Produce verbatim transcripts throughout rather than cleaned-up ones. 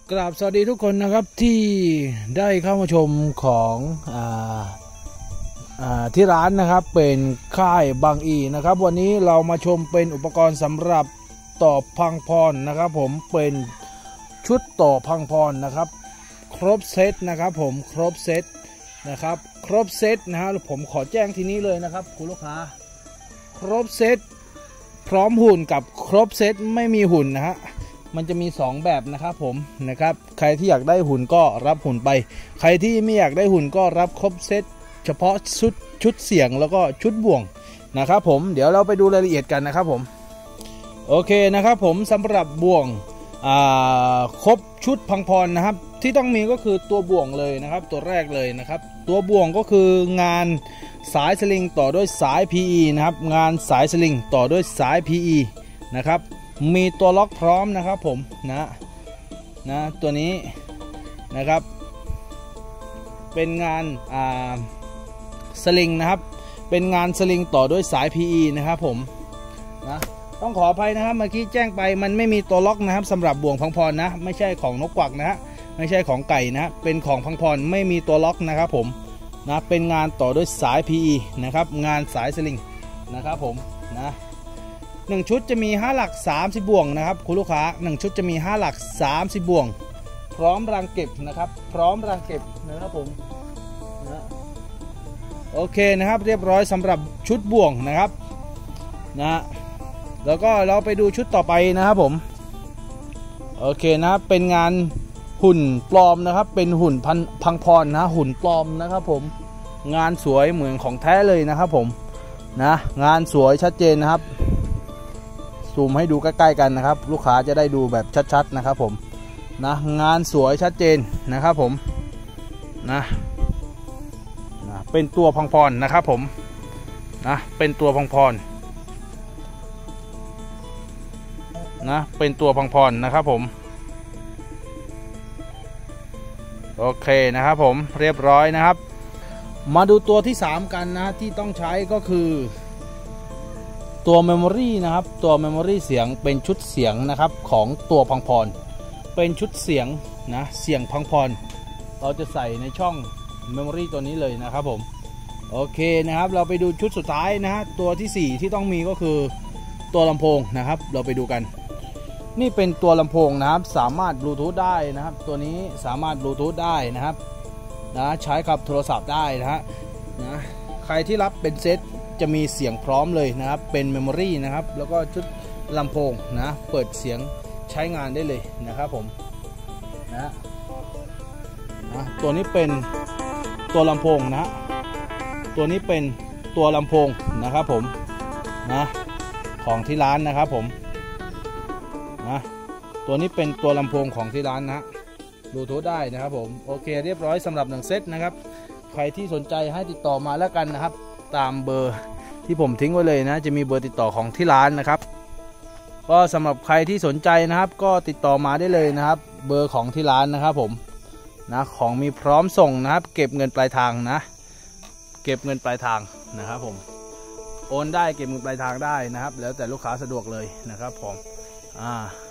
กราบสวัสดีทุกคนนะครับที่ได้เข้ามาชมของอ่าอ่าที่ร้านนะครับเป็นค่ายบางอีนะครับวันนี้เรามาชมเป็นอุปกรณ์สำหรับต่อพังพรนะครับผมเป็นชุดต่อพังพรนะครับครบเซตนะครับผมครบเซตนะครับครบเซตนะฮะผมขอแจ้งทีนี้เลยนะครับคุณลูกค้าครบเซตพร้อมหุ่นกับครบเซตไม่มีหุ่นนะฮะมันจะมีสองแบบนะครับผมนะครับใครที่อยากได้หุ่นก็รับหุ่นไปใครที่ไม่อยากได้หุ่นก็รับครบเซตเฉพาะชุดชุดเสียงแล้วก็ชุดบ่วงนะครับผมเดี๋ยวเราไปดูรายละเอียดกันนะครับผมโอเคนะครับผมสำหรับบ่วงครบชุดพังพรนะครับที่ต้องมีก็คือตัวบ่วงเลยนะครับตัวแรกเลยนะครับตัวบ่วงก็คืองานสายสลิงต่อด้วยสาย พี อี นะครับงานสายสลิงต่อด้วยสาย พี อี นะครับมีตัวล็อกพร้อมนะครับผมนะนะตัวนี้นะครับเป็นงานอ่าสลิงนะครับเป็นงานสลิงต่อด้วยสาย พี อี นะครับผมนะต้องขออภัยนะครับเมื่อกี้แจ้งไปมันไม่มีตัวล็อกนะครับสำหรับบ่วงพังพรนะไม่ใช่ของนกกวักนะฮะไม่ใช่ของไก่นะเป็นของพังพรไม่มีตัวล็อกนะครับผมนะเป็นงานต่อด้วยสาย พี อี นะครับงานสายสลิงนะครับผมนะหนึ่งชุดจะมีห้าหลักสามสิบบ่วงนะครับคุณลูกค้าหนึ่งชุดจะมีห้าหลักสามสิบบ่วงพร้อมรังเก็บนะครับพร้อมรังเก็บนะครับผมนะโอเคนะครับเรียบร้อยสำหรับชุดบ่วงนะครับนะแล้วก็เราไปดูชุดต่อไปนะครับผมโอเคนะเป็นงานหุ่นปลอมนะครับเป็นหุ่นพันพังพรนะหุ่นปลอมนะครับผมงานสวยเหมือนของแท้เลยนะครับผมนะงานสวยชัดเจนนะครับซูมให้ดูใกล้ๆกันนะครับลูกค้าจะได้ดูแบบชัดๆนะครับผมนะงานสวยชัดเจนนะครับผมนะนะเป็นตัวพังพรนะครับผมนะเป็นตัวพังพรนะเป็นตัวพังพรนะครับผมโอเคนะครับผมเรียบร้อยนะครับมาดูตัวที่สามกันนะที่ต้องใช้ก็คือตัวเมมโมรีนะครับตัวเมมโมรีเสียงเป็นชุดเสียงนะครับของตัวพังพรเป็นชุดเสียงนะเสียงพังพรเราจะใส่ในช่องเมมโมรีตัวนี้เลยนะครับผมโอเคนะครับเราไปดูชุดสุดท้ายนะฮะตัวที่สี่ที่ต้องมีก็คือตัวลำโพงนะครับเราไปดูกันนี่เป็นตัวลำโพงนะครับสามารถบลูทูธได้นะครับตัวนี้สามารถบลูทูธได้นะครับนะใช้กับโทรศัพท์ได้นะฮะนะใครที่รับเป็นเซตจะมีเสียงพร้อมเลยนะครับเป็นเมมโมรีนะครับแล้วก็ชุดลำโพงนะเปิดเสียงใช้งานได้เลยนะครับผมนะนะตัวนี้เป็นตัวลำโพงนะตัวนี้เป็นตัวลำโพงนะครับผมนะของที่ร้านนะครับผมนะตัวนี้เป็นตัวลำโพงของที่ร้านนะบลูทูธได้นะครับผมโอเคเรียบร้อยสำหรับหนึ่งเซตนะครับใครที่สนใจให้ติดต่อมาแล้วกันนะครับตามเบอร์ที่ผมทิ้งไว้เลยนะจะมีเบอร์ติดต่อของที่ร้านนะครับก็สำหรับใครที่สนใจนะครับก็ติดต่อมาได้เลยนะครับเบอร์ของที่ร้านนะครับผมนะของมีพร้อมส่งนะครับเก็บเงินปลายทางนะเก็บเงินปลายทางนะครับผมโอนได้เก็บเงินปลายทางได้นะครับแล้วแต่ลูกค้าสะดวกเลยนะครับผมอ่า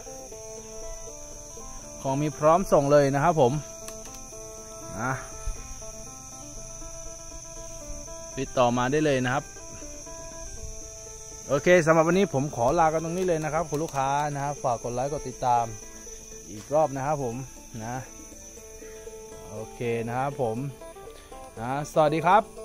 ของมีพร้อมส่งเลยนะครับผมนะติดต่อมาได้เลยนะครับโอเคสำหรับวันนี้ผมขอลากันตรงนี้เลยนะครับคุณลูกค้านะครับฝากกดไลค์กดติดตามอีกรอบนะครับผมนะโอเคนะครับผมนะสวัสดีครับ